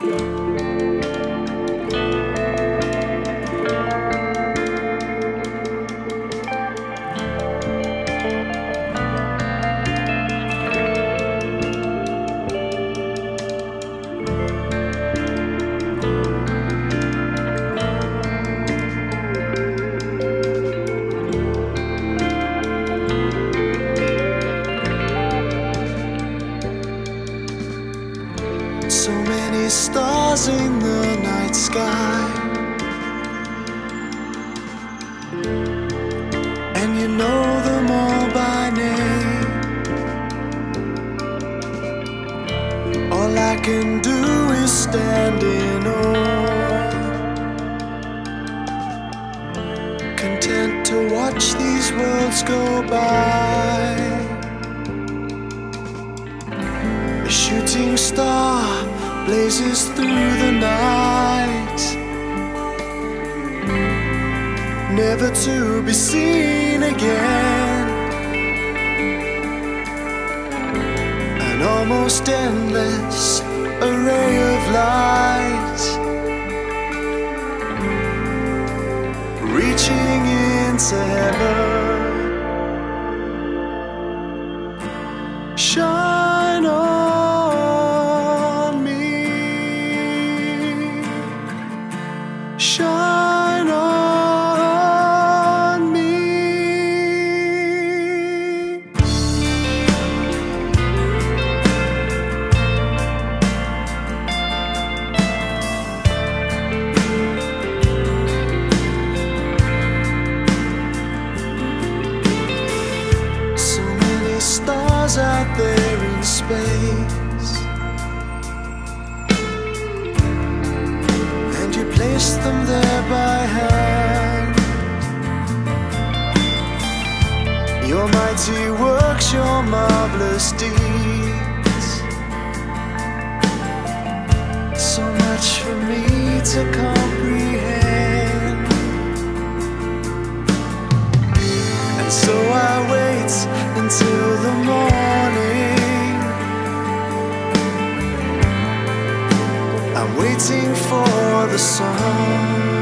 So many stars in the night sky, and you know them all by name. All I can do is stand in awe, content to watch these worlds go by. A shooting star blazes through the night, never to be seen again. An almost endless array of light, reaching into heaven. Shine on me, shine on me. So many stars out there in space, and you place them there by hand. Your mighty works, your marvelous deeds, so much for me to comprehend. And so I wait until the morning. I'm waiting for the sun.